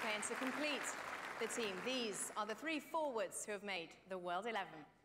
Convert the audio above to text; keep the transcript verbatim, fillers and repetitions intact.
OK, and to complete the team, these are the three forwards who have made the World eleven.